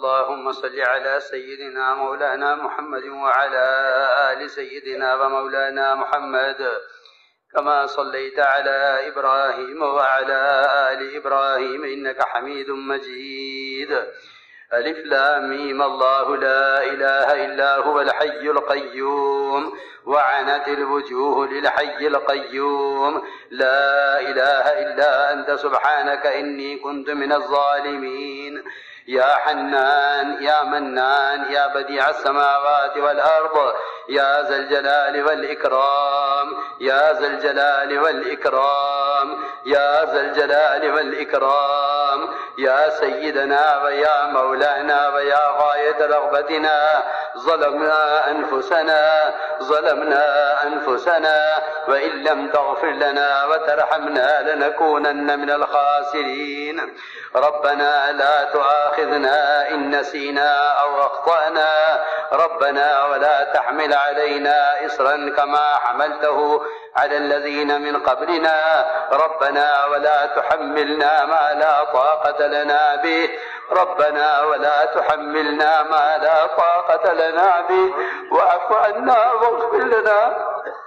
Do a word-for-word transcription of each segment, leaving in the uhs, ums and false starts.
اللهم صل على سيدنا مولانا محمد وعلى آل سيدنا ومولانا محمد كما صليت على إبراهيم وعلى آل إبراهيم إنك حميد مجيد. ألف لام ميم الله لا إله إلا هو الحي القيوم وعنت الوجوه للحي القيوم لا إله إلا أنت سبحانك إني كنت من الظالمين. يا حنان يا منان يا بديع السماوات والأرض يا ذا الجلال والإكرام يا ذا الجلال والإكرام يا ذا الجلال والإكرام يا سيدنا ويا مولانا ويا غاية رغبتنا ظلمنا أنفسنا ظلمنا أنفسنا وإن لم تغفر لنا وترحمنا لنكونن من الخاسرين. ربنا لا تؤاخذنا إن نسينا أو أخطأنا ربنا ولا تحمل علينا إصرا كما حملته على الذين من قبلنا ربنا ولا تحملنا ما لا طاقة لنا به ربنا ولا تحملنا ما لا طاقة لنا به واعف عنا واغفر لنا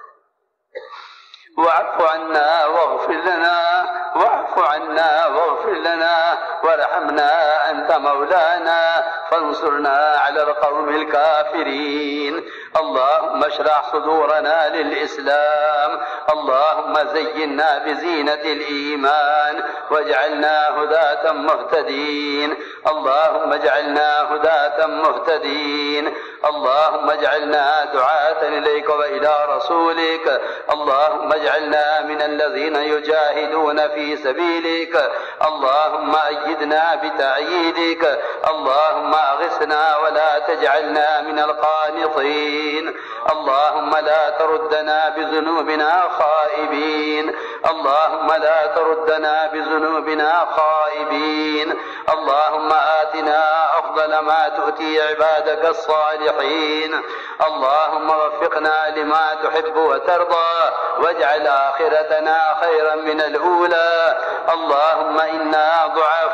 واعف عنا واغفر لنا واعف عنا واغفر لنا وارحمنا أنت مولانا فانصرنا على القوم الكافرين. اللهم اشرح صدورنا للإسلام اللهم زينا بزينة الإيمان واجعلنا هداة مهتدين اللهم اجعلنا هداة مهتدين اللهم اجعلنا دعاة إليك وإلى رسولك اللهم اجعلنا من الذين يجاهدون في سبيلك اللهم أيدنا بتأييدك اللهم أغثنا ولا تجعلنا من القانطين اللهم لا تردنا بذنوبنا خائبين اللهم لا تردنا بذنوبنا خائبين اللهم آتنا أفضل ما تؤتي عبادك الصالحين اللهم وفقنا لما تحب وترضى واجعل آخرتنا خيرا من الأولى اللهم إنا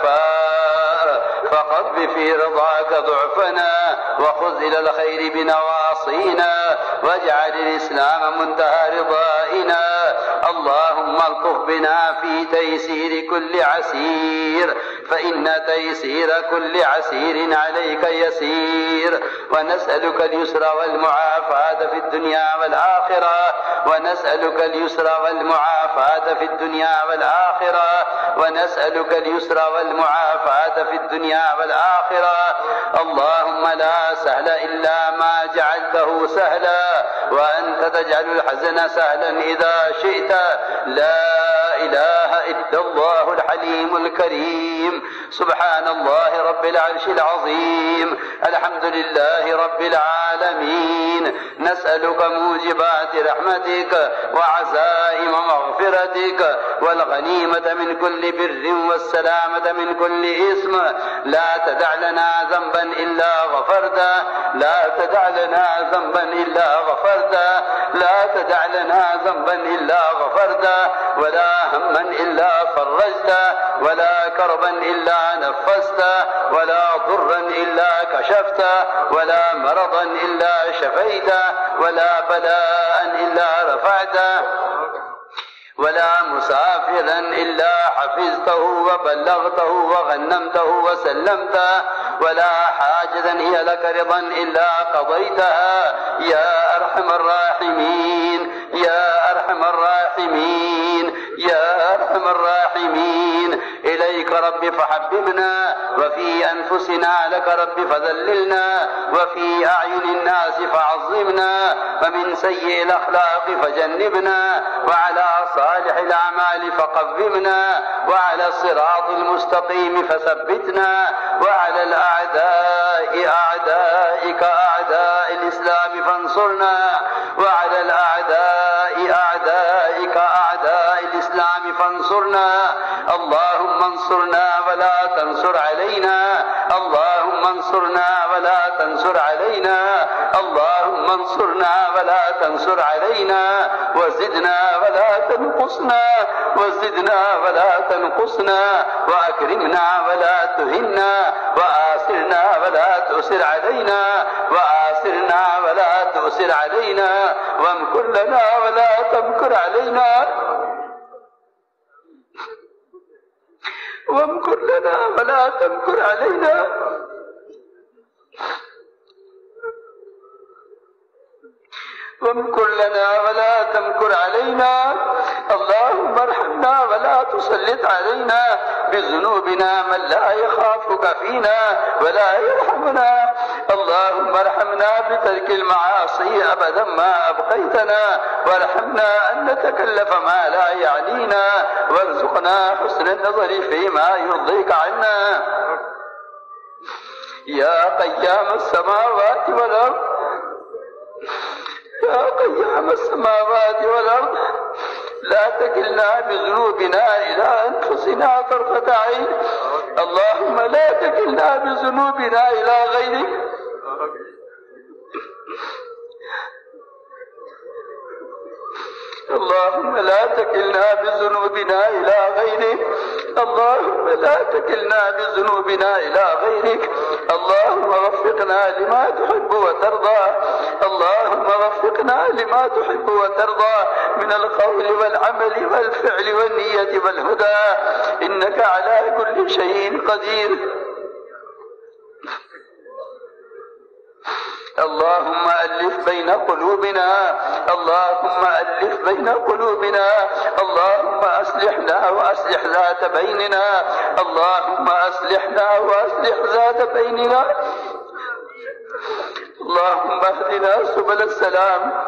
ضعفاء فقض في رضاك ضعفنا وخذ إلى الخير بنواصينا واجعل الإسلام منتهى رضائنا اللهم الطف بنا في تيسير كل عسير فإن تيسير كل عسير عليك يسير ونسألك اليسر والمعافاة في الدنيا والآخرة ونسألك اليسر والمعافاة في الدنيا والآخرة ونسألك اليسر والمعافاة في الدنيا والآخرة اللهم لا سهل إلا ما جعلته سهلا وأنت تجعل الحزن سهلا إذا شئت لا إله إلا الله الحليم الكريم سبحان الله رب العرش العظيم الحمد لله رب العالمين نسألك موجبات رحمتك وعزائم مغفرتك والغنيمة من كل بر والسلامة من كل إثم لا تدع لنا ذنبا إلا غفرته لا تدع لنا ذنبا إلا غفرته لا تدع لنا ذنبا إلا غفرته ولا هما إلا فرجته ولا كربا إلا نفسته ولا ضرا إلا كشفته ولا مرضا إلا شفيته ولا بلاء إلا رفعته ولا مسافرا إلا حفظته وبلغته وغنمته وسلمته ولا حاجة هي لك رضا إلا قضيتها يا أرحم الراحمين يا أرحم الراحمين يا أرحم الراحمين إليك رب فحببنا وفي أنفسنا لك رب فذللنا وفي أعين الناس فعظمنا ومن سيء الأخلاق فجنبنا وعلى صالح الأعمال فقومنا وعلى الصراط المستقيم فثبتنا وعلى الأعداء أعدائك أعداء الإسلام فانصرنا وعلى الأعداء أعدائك أعداء الإسلام فانصرنا اللهم انصرنا ولا تنصر علينا، اللهم انصرنا ولا تنصر علينا، اللهم انصرنا ولا تنصر علينا، وزدنا ولا تنقصنا، وزدنا ولا تنقصنا، وأكرمنا ولا تهنا، وآثرنا ولا تؤثر علينا، وآثرنا ولا تؤثر علينا، وامكر لنا ولا تمكر علينا، وامكر لنا ولا تمكر علينا، وامكر لنا ولا تمكر علينا. اللهم ارحمنا ولا تسلط علينا بذنوبنا من لا يخافك فينا ولا يرحمنا. اللهم ارحمنا بترك المعاصي أبدا ما أبقيتنا، وارحمنا أن نتكلف ما لا يعنينا، وارزقنا حسن النظر فيما يرضيك عنا. يا قيام السماوات والأرض، يا قيام السماوات والأرض، لا تكلنا بذنوبنا إلى أنفسنا طرفة عين. اللهم لا تكلنا بذنوبنا إلى غيرك. اللهم لا تكلنا بذنوبنا إلى غيرك. اللهم لا تكلنا بذنوبنا إلى غيرك. اللهم وفقنا لما تحب وترضى. اللهم وفقنا لما تحب وترضى من القول والعمل والفعل والنية والهدى، إنك على كل شيء قدير. اللهم ألف بين قلوبنا، اللهم ألف بين قلوبنا، اللهم أصلحنا وأصلح ذات بيننا، اللهم أصلحنا وأصلح ذات بيننا. اللهم اهدنا سبل السلام،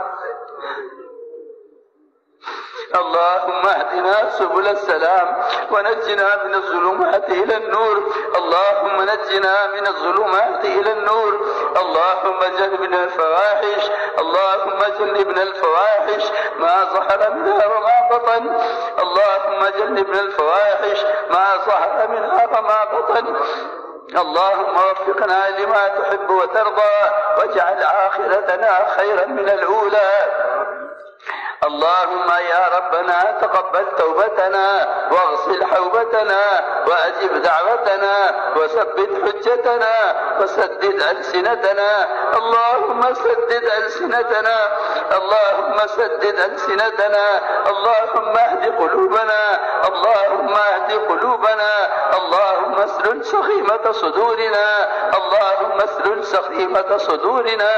اللهم اهدنا سبل السلام ونجنا من الظلمات إلى النور. اللهم نجنا من الظلمات إلى النور. اللهم جنبنا الفواحش، اللهم جنبنا الفواحش ما ظهر منها وما بطن. اللهم جنبنا الفواحش ما ظهر منها وما بطن. اللهم وفقنا لما تحب وترضى، واجعل آخرتنا خيرا من الأولى. اللهم يا ربنا تقبل توبتنا واغسل حوبتنا وأجب دعوتنا وثبت حجتنا وسدد ألسنتنا. اللهم سدد ألسنتنا، اللهم سدد ألسنتنا. اللهم اهد قلوبنا، اللهم اهد قلوبنا. اللهم اسلل سخيمة صدورنا، اللهم اسلل سخيمة صدورنا.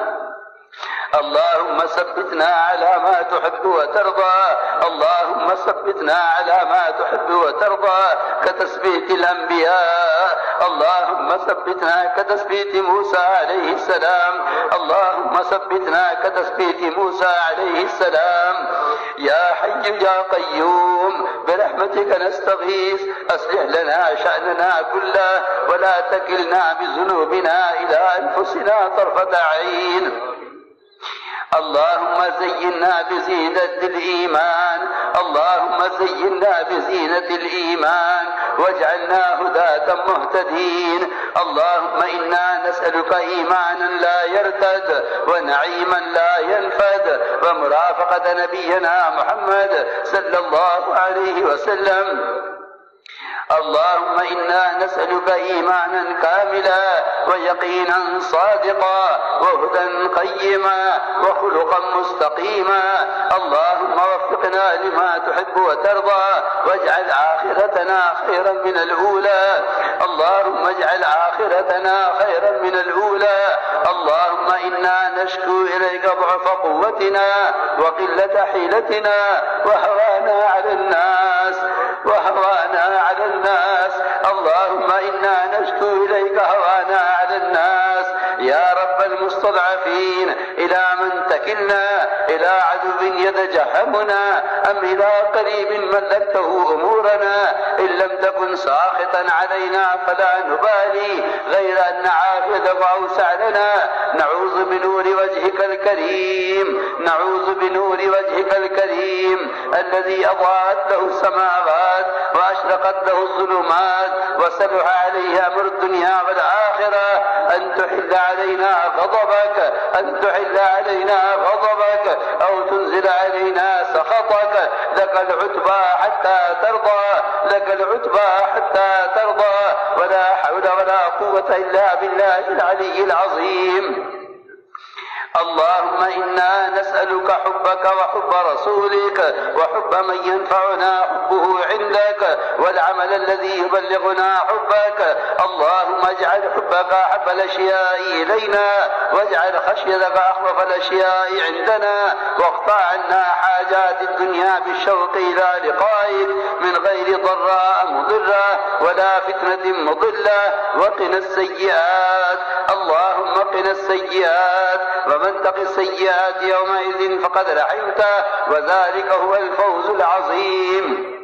اللهم ثبتنا على ما تحب وترضى، اللهم ثبتنا على ما تحب وترضى كتثبيت الأنبياء. اللهم ثبتنا كتثبيت موسى عليه السلام، اللهم ثبتنا كتثبيت موسى عليه السلام. يا حي يا قيوم برحمتك نستغيث، أصلح لنا شأننا كله ولا تكلنا بذنوبنا إلى أنفسنا طرفة عين. اللهم زينا بزينة الإيمان، اللهم زينا بزينة الإيمان واجعلنا هداة مهتدين. اللهم إنا نسألك إيمانا لا يرتد ونعيما لا ينفد ومرافقة نبينا محمد صلى الله عليه وسلم. اللهم إنا نسألك إيمانا كاملا ويقينا صادقا وهدى قيما وخلقا مستقيما. اللهم وفقنا لما تحب وترضى واجعل آخرتنا خيرا من الأولى. اللهم اجعل آخرتنا خيرا من الأولى. اللهم إنا نشكو إليك ضعف قوتنا وقلة حيلتنا وهوانا على الناس وهوانا على الناس. اللهم إنا نشكو إليك هوانا على الناس. يا رب المستضعفين إلى من تكلنا؟ إلى عدو يتجهمنا أم إلى قريب ملكته أمورنا إن لم تكن ساخطا علينا فلا نبالي غير أن عافيتك أوسع لنا نعوذ بنور وجهك الكريم نعوذ بنور وجهك الكريم الذي أضاءت له السماوات وأشرقت له الظلمات وسلح عليه أمر الدنيا والآخرة أن تحل علينا غضبك أن تحل علينا غضبك أو تنزل علينا سخطك لك العتبى حتى ترضى لك العتبى حتى ترضى ولا حول ولا قوة إلا بالله العلي العظيم. اللهم إنا نسألك حبك وحب رسولك وحب من ينفعنا حبه عندك والعمل الذي يبلغنا حبك. اللهم اجعل حبك أحب الأشياء إلينا واجعل خشيتك أخوف الأشياء عندنا واقطع عنا حاجات الدنيا بالشوق إلى لقائك من غير ضراء مضرة ولا فتنة مضلة وقنا السيئات. اللهم قنا السيئات ومن تق السيئات يومئذ فقد رحمته وذلك هو الفوز العظيم.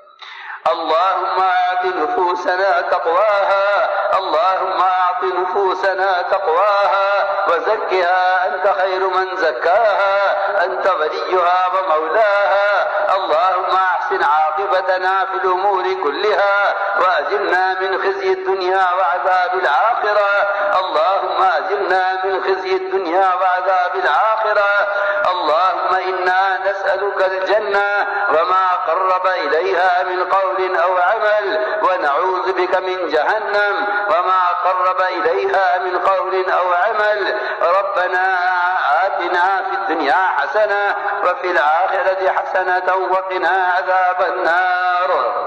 اللهم أعط نفوسنا تقواها اللهم أعط نفوسنا تقواها وزكها أنت خير من زكاها أنت وليها ومولاها. اللهم أحسن عاقبتنا في الأمور كلها وأجرنا من خزي الدنيا وعذاب الآخرة. اللهم أجرنا من خزي الدنيا وعذاب الآخرة. اللهم إنا نسألك الجنة وما قرب إليها من قول أو عمل ونعوذ بك من جهنم وما قرب إليها من قول أو عمل. ربنا آتنا في الدنيا حسنة وفي الآخرة حسنة وقنا عذاب النار.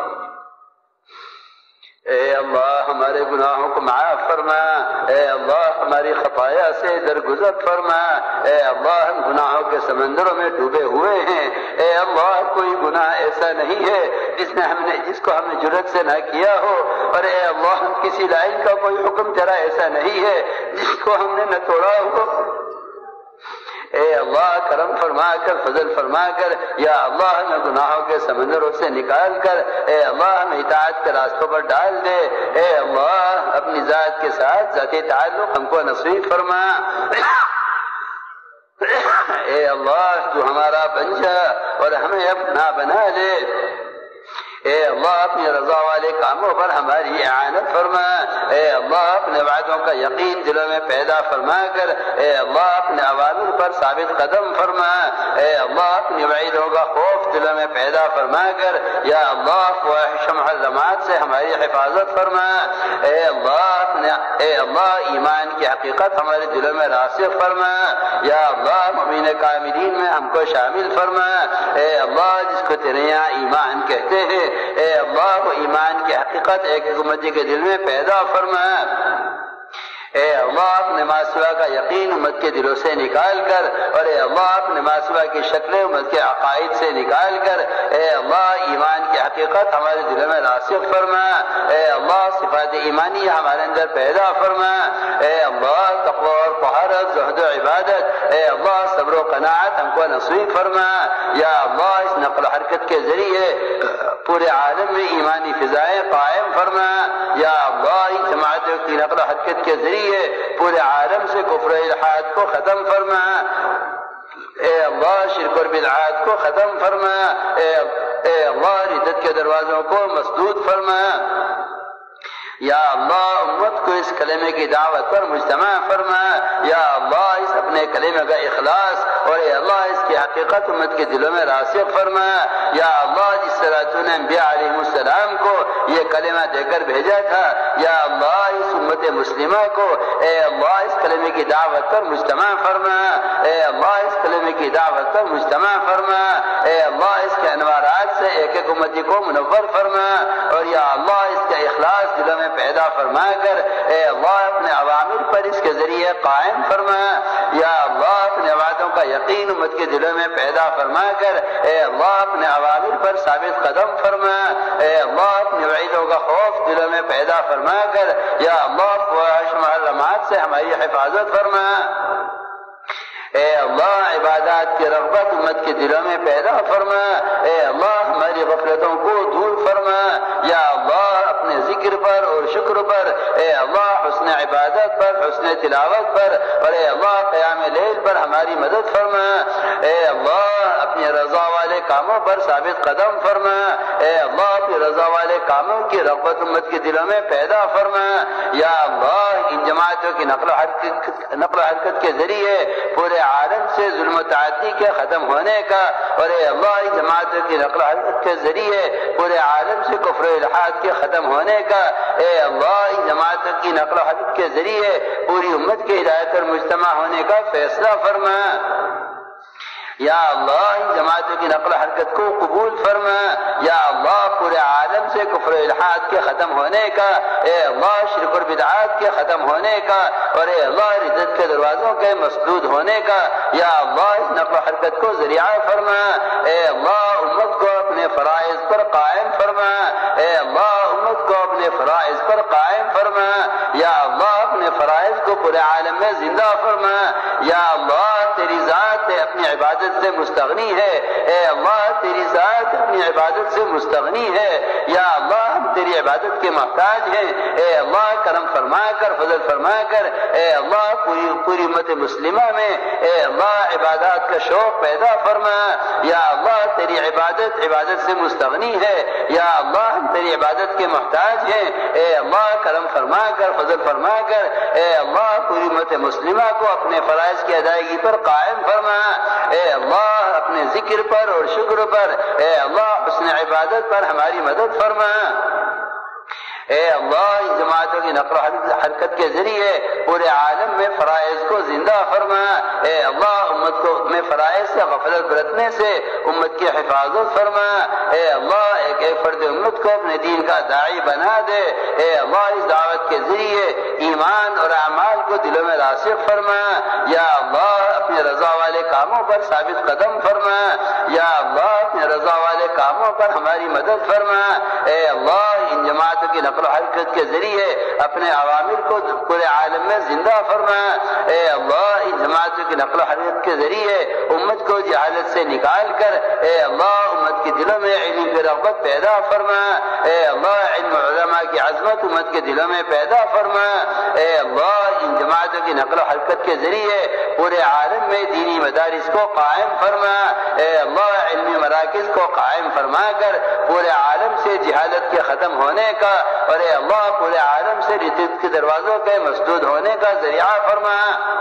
اے اللہ ہمارے گناہوں کو معاف فرما اے اللہ ہماری خطایا سے درگزر فرما اے اللہ ہم گناہوں کے سمندروں میں ڈوبے ہوئے ہیں. اے اللہ کوئی گناہ ایسا نہیں ہے جس نے ہم نے جس کو ہم نے جرت سے نہ کیا ہو اور اے اللہ کسی لائن کا کوئی حکم تیرا ایسا نہیں ہے جس کو ہم نے نہ توڑا ہو. اے اللہ کرم فرما کر فضل فرما کر یا اللہ ہمیں گناہوں کے سمندروں سے نکال کر اے اللہ ہمیں اطاعت کے راستوں پر ڈال دے. اے اللہ اپنی ذات کے ساتھ ذاتی تعلق ہم کو نصیب فرما. اے اللہ تو ہمارا بن جا اور ہمیں اپنا بنا لے. اے اللہ اپنی رضا والے کاموں پر ہماری اعانت فرما. اے اللہ اپنے وعدوں کا یقین دلوں میں پیدا فرما کر اے اللہ اپنے اوامر پر ثابت قدم فرما. اے اللہ اپنی وعیدوں کا خوف دلوں میں پیدا فرما کر یا اللہ فواحش محرمات سے ہماری حفاظت فرما. اے اللہ اپنے اے اللہ ایمان کی حقیقت ہمارے دلوں میں راسخ فرما. یا اللہ مومن کاملین میں ہم کو شامل فرما. اے اللہ جس کو تیرے یہاں ایمان کہتے ہیں اے اللہ وہ ایمان کی حقیقت ایک امتی کے دل میں پیدا فرما. اے اللہ اپنے ماسوا کا یقین امت کے دلوں سے نکال کر اور اے اللہ اپنے ماسوا کی شکلیں امت کے عقائد سے نکال کر اے اللہ ایمان کی حقیقت ہمارے دلوں میں راسخ فرما. اے اللہ صفات ایمانی ہمارے اندر پیدا فرما. اے اللہ تقوی اور طہارت زہد و عبادت اے اللہ صبر و قناعت ہم کو نصیب فرما. یا اللہ اس نقل و حرکت کے ذریعے پورے عالم میں ایمانی فضائیں قائم فرما. یا اللہ اس جماعت کی نقل و حرکت کے ذریعے پورے عالم سے کفر و الحاد کو ختم فرما. اے اللہ شرک اور بدعات کو ختم فرما. اے اے اللہ ردت کے دروازوں کو مسدود فرما. یا اللہ امت کو اس کلمے کی دعوت پر مجتمع فرما. یا اللہ اس اپنے کلمے کا اخلاص اور اے اللہ اس کی حقیقت امت کے دلوں میں راسخ فرما. یا اللہ جس طرح تو نے انبیاء علیہ السلام کو یہ کلمہ دے کر بھیجا تھا یا اللہ اس امت مسلمہ کو اے اللہ اس کلمے کی دعوت پر مجتمع فرما. اے اللہ اس کلمے کی دعوت پر مجتمع فرما. اے اللہ اس کے انوارات سے ایک ایک امتی کو منور فرما. اور یا اللہ اس کا اخلاص دلوں میں پیدا فرما کر اے اللہ اپنے عوامر پر اس کے ذریعے قائم فرما. یا اللہ اپنے وعدوں کا یقین امت کے دلوں میں پیدا فرما کر اے اللہ اپنے عوامر پر ثابت قدم فرما. اے اللہ اپنے وعیدوں کا خوف دلوں میں پیدا فرما کر یا اللہ فواحش محرمات سے ہماری حفاظت فرما. اے اللہ عبادات کی رغبت امت کے دلوں میں پیدا فرما، اے اللہ ہماری غفلتوں کو دور فرما، یا اللہ اپنے ذکر پر اور شکر پر، اے اللہ حسن عبادت پر، حسن تلاوت پر، اور اے اللہ قیام لیل پر ہماری مدد فرما، اے اللہ اپنی رضا والے کاموں پر ثابت قدم فرما، اے اللہ اپنی رضا والے کاموں کی رغبت امت کے دلوں میں پیدا فرما، یا اللہ ان جماعتوں کی نقل و حرکت نقل و حرکت کے ذریعے پورے عالم سے ظلم و تعدی کے ختم ہونے کا، اور اے اللہ ان جماعتوں کی نقل و حرکت کے ذریعے پورے عالم سے کفر و الحاد کے ختم ہونے کا، اے اللہ ان جماعتوں کی نقل و حرکت کے ذریعے پوری امت کے ہدایت اور مجتمع ہونے کا فیصلہ فرما، یا اللہ ان جماعتوں کی نقل و حرکت کو قبول فرما، یا اللہ پورے عالم سے کفر و الحاد کے ختم ہونے کا، اے اللہ شرک اور بدعات کے ختم ہونے کا، اور اے اللہ ردت کے دروازوں کے مسدود ہونے کا، یا اللہ اس نقل و حرکت کو ذریعہ فرما، اے اللہ امت کو اپنے فرائض پر قائم فرما، اے اللہ امت کو اپنے فرائض پر قائم فرما، یا اللہ اپنے فرائض کو پورے عالم میں زندہ فرما، یا اللہ تیری ذات اپنی عبادت سے مستغنی ہے، اے اللہ تیری ذات اپنی عبادت سے مستغنی ہے، یا اللہ ہم تیری عبادت کے محتاج ہیں، اے اللہ کرم فرما کر فضل فرما کر، اے اللہ پوری پوری امت مسلمہ میں اے اللہ عبادات کا شوق پیدا فرما، یا اللہ تیری عبادت عبادت سے مستغنی ہے، یا اللہ ہم تیری عبادت کے محتاج ہیں، اے اللہ کرم فرما کر فضل فرما کر، اے اللہ پوری امت مسلمہ کو اپنے فرائض کی ادائیگی پر قائم فرما، اے اللہ اپنے ذکر پر اور شکر پر، اے اللہ حسن عبادت پر ہماری مدد فرما، اے اللہ ان جماعتوں کی نقل و حرکت کے ذریعے پورے عالم میں فرائض کو زندہ فرما، اے اللہ امت کو میں فرائض سے غفلت برتنے سے امت کی حفاظت فرما، اے اللہ ایک ایک فرد امت کو اپنے دین کا داعی بنا دے، اے اللہ اس دعوت کے ذریعے ایمان اور اعمال کو دلوں میں راسخ فرما، یا اللہ اپنے رضا والے کاموں پر ثابت قدم فرما، یا اللہ اپنے رضا والے کاموں پر ہماری مدد فرما، اے اللہ ان جماعتوں کی نقل و حرکت کے ذریعے اپنے عوامل کو پورے عالم میں زندہ فرما، اے اللہ ان جماعتوں کی نقل و حرکت کے ذریعے امت کو جہالت سے نکال کر اے اللہ امت کے دلوں میں علم کی رغبت پیدا فرما، اے اللہ علم علماء کی عظمت امت کے دلوں میں پیدا فرما، اے اللہ ان جماعتوں کی نقل و حرکت کے ذریعے پورے عالم میں دینی مدارس کو قائم فرما، اے اللہ علمی مراکز کو قائم فرما کر پورے عالم سے جہالت کے ختم ہونے کا، اور اے اللہ پورے عالم سے ردت کے دروازوں کے مسدود ہونے کا ذریعہ فرما،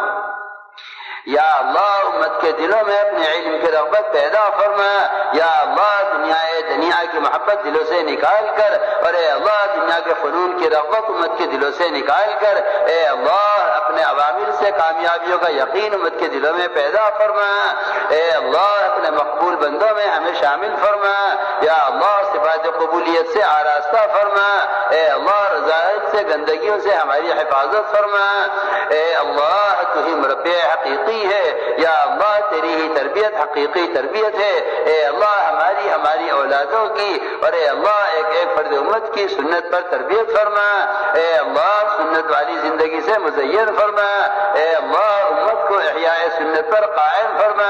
یا اللہ امت کے دلوں میں اپنے علم کی رغبت پیدا فرما، یا اللہ دنیا دنیا کی محبت دلوں سے نکال کر، اور اے اللہ دنیا کے فنون کی رغبت امت کے دلوں سے نکال کر، اے اللہ اپنے عوامل سے کامیابیوں کا یقین امت کے دلوں میں پیدا فرما، اے اللہ اپنے مقبول بندوں میں ہمیں شامل فرما، یا اللہ صفات قبولیت سے آراستہ فرما، اے اللہ رضایت سے گندگیوں سے ہماری حفاظت فرما، اے اللہ تو ہی مربی حقیقی ہے، یا اللہ تیری ہی تربیت حقیقی تربیت ہے، اے اللہ ہماری ہماری اولادوں کی اور اے اللہ ایک ایک فرد امت کی سنت پر تربیت فرما، اے اللہ سنت والی زندگی سے مزین فرما، اے اللہ امت کو احیاء سنت پر قائم فرما،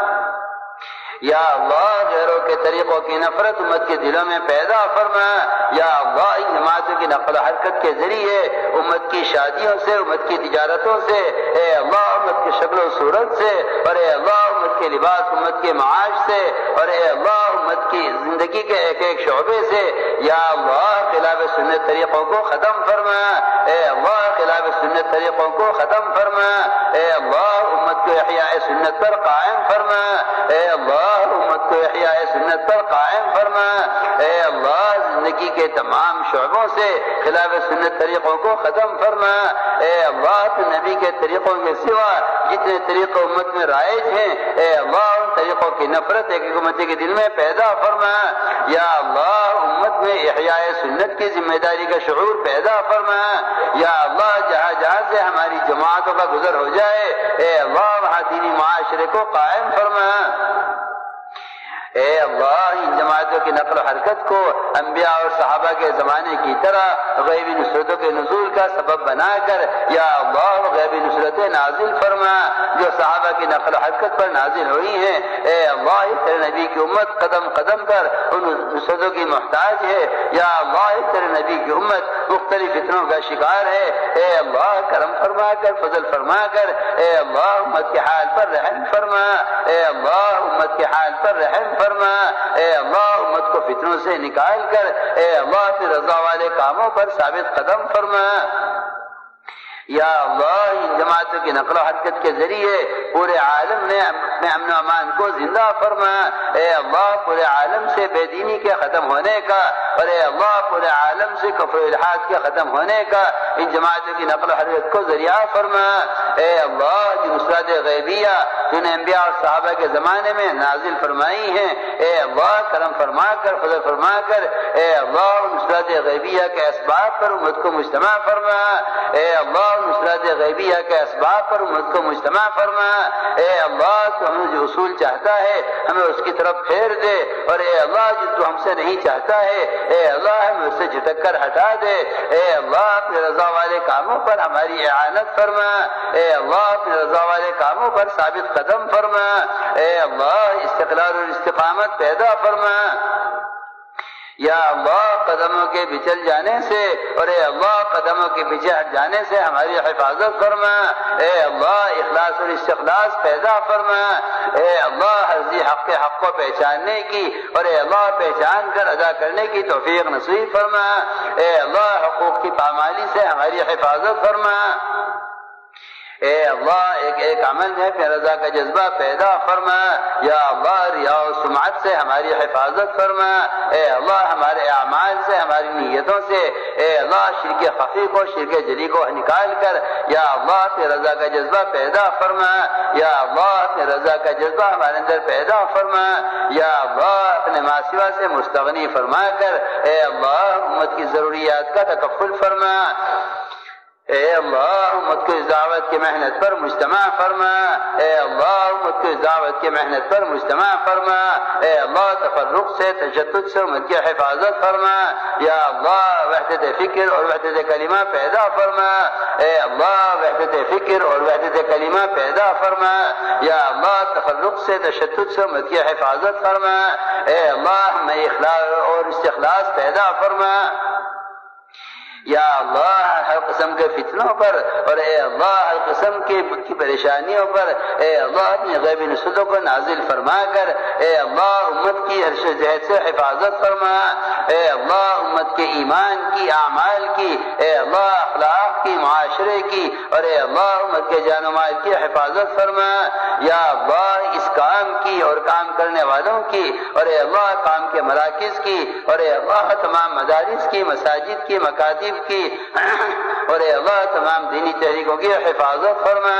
یا اللہ غیروں کے طریقوں کی نفرت امت کے دلوں میں پیدا فرما، یا اللہ ان جماعتوں کی نقل و حرکت کے ذریعے امت کی شادیوں سے امت کی تجارتوں سے اے اللہ امت کی شکل و صورت سے اور اے اللہ امت کے لباس امت کے معاش سے اور اے اللہ امت کی زندگی کے ایک ایک شعبے سے یا اللہ خلاف سنت طریقوں کو ختم فرما، اے اللہ خلاف سنت طریقوں کو ختم فرما، اے اللہ امت کو احیاء سنت پر قائم فرما، اے اللہ امت کو احیاء سنت پر قائم فرما، اے اللہ زندگی کے تمام شعبوں سے خلاف سنت طریقوں کو ختم فرما، اے اللہ نبی کے طریقوں کے سوا جتنے طریقے امت میں رائج ہیں اے اللہ ان طریقوں کی نفرت ایک امت کے دل میں پیدا فرما، یا اللہ امت میں احیاء سنت کی ذمہ داری کا شعور پیدا فرما، یا اللہ جہاں جہاں سے ہماری جماعتوں کا گزر ہو جائے اے اللہ وہاں دینی معاشرے کو قائم فرما، اے اللہ ان جماعتوں کی نقل و حرکت کو انبیاء اور صحابہ کے زمانے کی طرح غیبی نصرتوں کے نزول کا سبب بنا کر یا اللہ غیبی نصرتیں نازل فرما جو صحابہ کی نقل و حرکت پر نازل ہوئی ہیں۔ اے اللہ تیرے نبی کی امت قدم قدم پر ان نصرتوں کی محتاج ہے، یا اللہ تیرے نبی کی امت مختلف فتنوں کا شکار ہے۔ اے اللہ کرم فرما کر فضل فرما کر اے اللہ امت کے حال پر رحم فرما، اے اللہ امت کے حال پر رحم فرما، اے اللہ امت کو فتنوں سے نکال کر اے اللہ کی رضا والے کاموں پر ثابت قدم فرما۔ یا اللہ ان جماعتوں کی نقل و حرکت کے ذریعے پورے عالم میں اپنے امن و امان کو زندہ فرما۔ اے اللہ پورے عالم سے بے دینی کے ختم ہونے کا اور اے اللہ پورے عالم سے کفر و الحاد کے ختم ہونے کا ان جماعتوں کی نقل و حرکت کو ذریعہ فرما۔ اے اللہ جو نصرت غیبیہ جو نے انبیاء اور صحابہ کے زمانے میں نازل فرمائی ہیں، اے اللہ کرم فرما کر فضل فرما کر اے اللہ نصرت غیبیہ کے اسباب پر امت کو مجتمع فرما۔ اے اللہ نصرت غیبیہ کے اسباب پر امت کو مجتمع فرما۔ اے اللہ تو ہمیں جو اصول چاہتا ہے ہمیں اس کی طرف پھیر دے، اور اے اللہ جو تو ہم سے نہیں چاہتا ہے اے اللہ ہمیں اس سے جھٹک کر ہٹا دے۔ اے اللہ اپنے رضا والے کاموں پر ہماری اعانت فرما، اے اللہ اپنے رضا والے کاموں پر ثابت قدم فرما، اے اللہ استقلال اور استقامت پیدا فرما۔ یا اللہ قدموں کے بچل جانے سے اور اے اللہ قدموں کے پیچھے ہٹ جانے سے ہماری حفاظت فرما۔ اے اللہ اخلاص اور استخلاص پیدا فرما۔ اے اللہ ہر ذی حق کے حق کو پہچاننے کی اور اے اللہ پہچان کر ادا کرنے کی توفیق نصیب فرما۔ اے اللہ حقوق کی پامالی سے ہماری حفاظت فرما۔ اے اللہ ایک ایک عمل میں اپنے رضا کا جذبہ پیدا فرما۔ یا اللہ ریا و سمعت سے ہماری حفاظت فرما۔ اے اللہ ہمارے اعمال سے ہماری نیتوں سے اے اللہ شرک خفی کو شرک جلی کو نکال کر یا اللہ اپنے رضا کا جذبہ پیدا فرما۔ یا اللہ اپنے رضا کا جذبہ ہمارے اندر پیدا فرما۔ یا اللہ اپنے ماسوا سے مستغنی فرما کر اے اللہ امت کی ضروریات کا تکفل فرما۔ اے اللہ امت کو اس دعوت کی محنت پر مجتمع فرما۔ اے اللہ امت کو اس دعوت کی محنت پر مجتمع فرما۔ اے اللہ تفرق سے تشدد سے امت کی حفاظت فرما۔ یا اللہ وحدت فکر اور وحدت کلمہ پیدا فرما۔ اے اللہ وحدت فکر اور وحدت کلمہ پیدا فرما۔ یا اللہ تفرق سے تشدد سے امت کی حفاظت فرما۔ اے اللہ ہمیں اخلاص اور استخلاص پیدا فرما۔ یا اللہ ہر قسم کے فتنوں پر اور اے اللہ ہر قسم کی کی پریشانیوں پر اے اللہ اپنی غیبی نصرتوں کو نازل فرما کر اے اللہ امت کی ہر جہت سے حفاظت فرما۔ اے اللہ امت کے ایمان کی اعمال کی اے اللہ اخلاق کی معاشرے کی اور اے اللہ امت کے جان و مال کی حفاظت فرما۔ یا اللہ اس کام کی اور کام کرنے والوں کی اور اے اللہ کام کے مراکز کی اور اے اللہ تمام مدارس کی مساجد کی مکاتب کی اور اے اللہ تمام دینی تحریکوں کی حفاظت فرما۔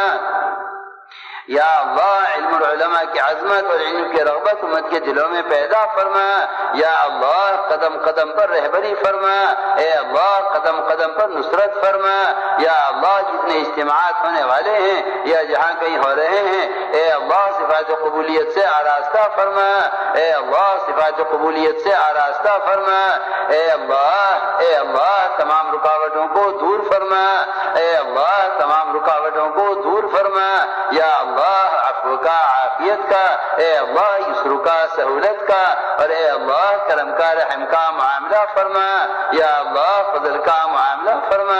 یا اللہ علم العلماء کی عظمت اور علم کی رغبت امت کے دلوں میں پیدا فرما۔ یا اللہ قدم قدم پر رہبری فرما۔ اے اللہ قدم قدم پر نصرت فرما۔ یا اللہ جتنے اجتماعات ہونے والے ہیں یا جہاں کہیں ہو رہے ہیں اے اللہ صفات قبولیت سے آراستہ فرما۔ اے اللہ صفات قبولیت سے آراستہ فرما۔ اے اللہ اے اللہ تمام رکاوٹوں کو دور فرما۔ اے اللہ تمام رکاوٹوں کو دور فرما۔ یا اللہ عفو کا عافیت کا اے اللہ یسر کا سہولت کا اور اے اللہ کرم کا رحم کا معاملہ فرما۔ یا اللہ فضل کا معاملہ فرما۔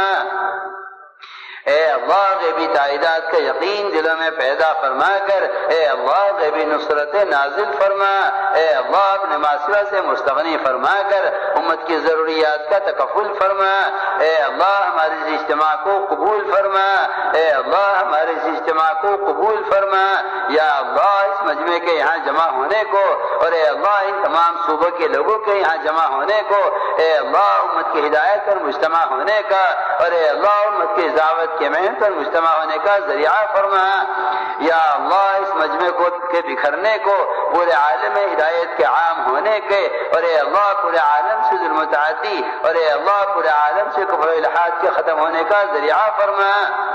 اے اللہ غیبی تائیدات کا یقین دلوں میں پیدا فرما کر اے اللہ غیبی نصرت نازل فرما۔ اے اللہ اپنے ماسوا سے مستغنی فرما کر امت کی ضروریات کا تکفل فرما۔ اے اللہ ہمارے اس اجتماع کو قبول فرما۔ اے اللہ ہمارے اس اجتماع کو قبول فرما۔ یا اللہ اس مجمع کے یہاں جمع ہونے کو اور اے اللہ ان تمام صوبوں کے لوگوں کے یہاں جمع ہونے کو اے اللہ امت کی ہدایت پر مجتمع ہونے کا اور اے اللہ امت کی دعوت کے محنت پر مجتمع ہونے کا ذریعہ فرما۔ یا اللہ اس مجمع کو کے بکھرنے کو پورے عالم ہدایت کے عام ہونے کے اور اے اللہ پورے عالم سے ظلم و تعدی اور اے اللہ پورے عالم سے کفر و الحاد کے ختم ہونے کا ذریعہ فرما۔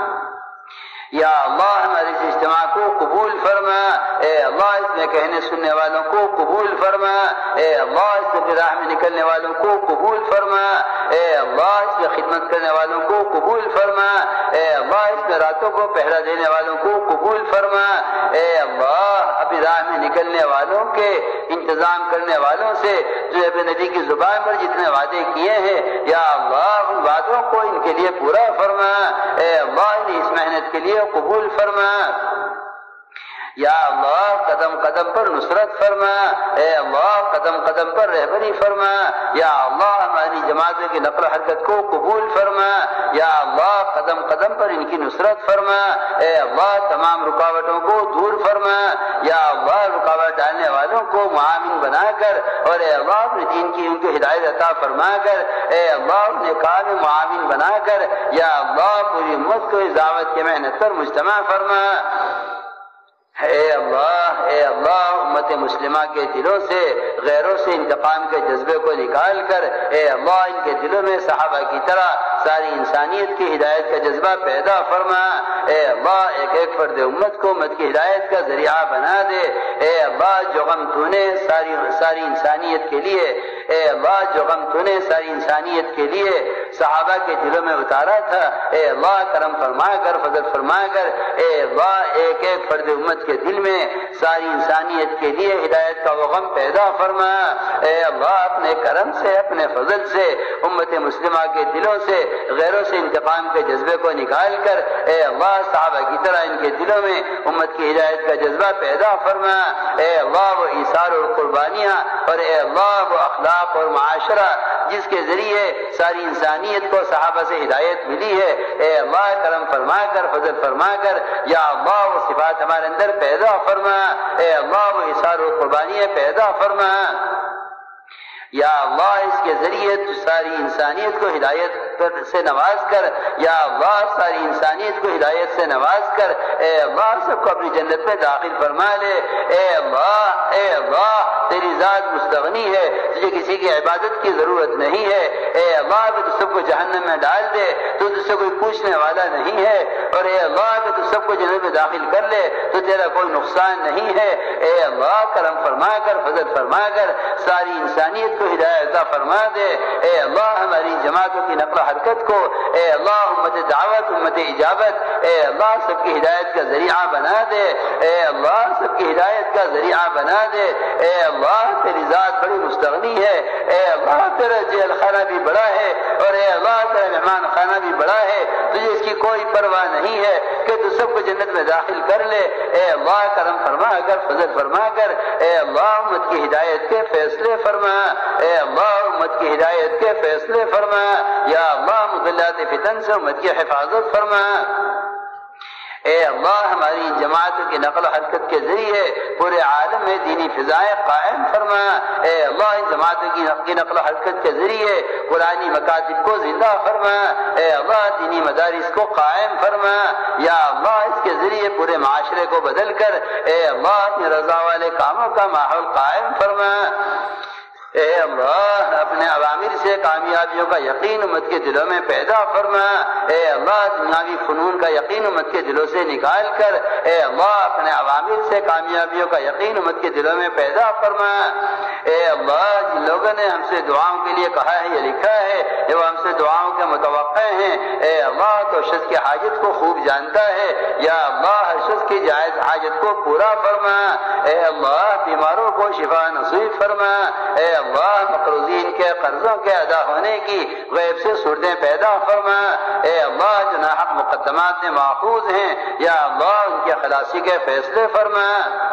یا اللہ ہمارے اس اجتماع کو قبول فرما۔ اے اللہ اس میں کہنے سننے والوں کو قبول فرما، اے اللہ اس کے راہ میں نکلنے والوں کو قبول فرما، اے اللہ اس کی خدمت کرنے والوں کو قبول فرما، اے اللہ اس میں راتوں کو پہرا دینے والوں کو قبول فرما، اے اللہ اپنی راہ میں نکلنے والوں کے انتظام کرنے والوں سے جو اپنے نبی کی زبان پر جتنے وعدے کیے ہیں یا اللہ ان وعدوں کو ان کے لیے پورا فرما، اے اللہ انہیں اس محنت کے لیے قبول فرما، یا اللہ قدم قدم پر نصرت فرما، اے اللہ قدم قدم پر رہبری فرما، یا اللہ ہماری جماعتوں کی نقل و حرکت کو قبول فرما، یا اللہ قدم قدم پر ان کی نصرت فرما، اے اللہ تمام رکاوٹوں کو دور فرما، یا اللہ رکاوٹ ڈالنے والوں کو معاون بنا کر اور اے اللہ اپنے دین کی ان کو ہدایت عطا فرما کر، اے اللہ انہیں کام معاون بنا کر یا اللہ پوری امت کو اس دعوت کی محنت پر مجتمع فرما، اے اللہ اے اللہ امت مسلمہ کے دلوں سے غیروں سے انتقام کے جذبے کو نکال کر اے اللہ ان کے دلوں میں صحابہ کی طرح ساری انسانیت کی ہدایت کا جذبہ پیدا فرما، اے اللہ ایک ایک فرد امت کو امت کی ہدایت کا ذریعہ بنا دے، اے اللہ جو غم تو نے ساری ساری انسانیت کے لیے، اے اللہ جو غم تو نے ساری انسانیت کے لیے صحابہ کے دلوں میں اتارا تھا، اے اللہ کرم فرما کر فضل فرما کر اے اللہ ایک ایک فرد امت کے دل میں ساری انسانیت کے لیے ہدایت کا وہ غم پیدا فرما، اے اللہ اپنے کرم سے اپنے فضل سے امت مسلمہ کے دلوں سے غیروں سے انتقام کے جذبے کو نکال کر اے اللہ صحابہ کی طرح ان کے دلوں میں امت کی ہدایت کا جذبہ پیدا فرما، اے اللہ وہ ایثار اور قربانیاں اور اے اللہ وہ اخلاق اور معاشرہ جس کے ذریعے ساری انسانیت کو صحابہ سے ہدایت ملی ہے، اے اللہ کرم فرما کر فضل فرما کر یا اللہ وہ صفات ہمارے اندر پیدا فرما، اے اللہ وہ ایثار و قربانیاں پیدا فرما، یا اللہ اس کے ذریعے تو ساری انسانیت کو ہدایت سے نواز کر یا اللہ ساری انسانیت کو ہدایت سے نواز کر اے اللہ سب کو اپنی جنت میں داخل فرما لے، اے اللہ اے اللہ تیری ذات مستغنی ہے، تجھے کسی کی عبادت کی ضرورت نہیں ہے، اے اللہ کہ تو سب کو جہنم میں ڈال دے تو تجھ سے کوئی پوچھنے والا نہیں ہے، اور اے اللہ کہ تو سب کو جنت میں داخل کر لے تو تیرا کوئی نقصان نہیں ہے، اے اللہ کرم فرما کر فضل فرما کر ساری انسانیت کو ہدایت عطا فرما دے، اے اللہ ہماری جماعتوں کی نقل و حرکت کو اے اللہ امت دعوت امت اجابت اے اللہ سب کی ہدایت کا ذریعہ بنا دے، اے اللہ سب کی ہدایت کا ذریعہ بنا دے، اے اللہ تیری ذات بڑی مستغنی ہے، اے اللہ تیرا جیل خانہ بھی بڑا ہے اور اے اللہ تیرا مہمان خانہ بھی بڑا ہے، تجھے اس کی کوئی پرواہ نہیں ہے کہ تو سب کو جنت میں داخل کر لے، اے اللہ کرم فرما کر فضل فرما کر اے اللہ امت کی ہدایت کے فیصلے فرما، اے اللہ امت کی ہدایت کے فیصلے فرما، یا اللہ مضلات فتن سے امت کی حفاظت فرما، اے اللہ ہماری جماعتوں کی نقل و حرکت کے ذریعے پورے عالم میں دینی فضائیں قائم فرما، اے اللہ ان جماعتوں کی نقل و حرکت کے ذریعے قرآنی مکاتب کو زندہ فرما، اے اللہ دینی مدارس کو قائم فرما، یا اللہ اس کے ذریعے پورے معاشرے کو بدل کر اے اللہ اپنی رضا والے کاموں کا ماحول قائم فرما، اے اللہ اپنے عوامر سے کامیابیوں کا یقین امت کے دلوں میں پیدا فرما، اے اللہ دنیاوی فنون کا یقین امت کے دلوں سے نکال کر اے اللہ اپنے عوامر سے کامیابیوں کا یقین امت کے دلوں میں پیدا فرما، اے اللہ جن لوگوں نے ہم سے دعاؤں کے لیے کہا ہے یا لکھا ہے یہ وہ ہم سے دعاؤں کے متوقع ہیں، اے اللہ تو شخص کی حاجت کو خوب جانتا ہے، یا اللہ ہر شخص کی جائز حاجت کو پورا فرما، اے اللہ بیماروں کو شفا نصیب فرما، اے اللہ مقروضین کے قرضوں کے ادا ہونے کی غیب سے صورتیں پیدا فرما، اے اللہ جو ناحق مقدمات میں ماخوذ ہیں یا اللہ ان کی خلاصی کے فیصلے فرما،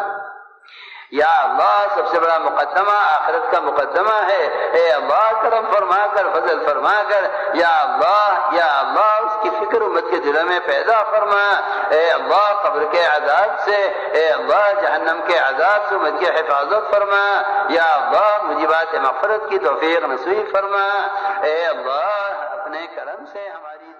یا اللہ سب سے بڑا مقدمہ آخرت کا مقدمہ ہے، اے اللہ کرم فرما کر فضل فرما کر یا اللہ یا اللہ اس کی فکر امت کے دلوں میں پیدا فرما، اے اللہ قبر کے عذاب سے اے اللہ جہنم کے عذاب سے امت کی حفاظت فرما، یا اللہ موجبات مغفرت کی توفیق نصیب فرما، اے اللہ اپنے کرم سے ہماری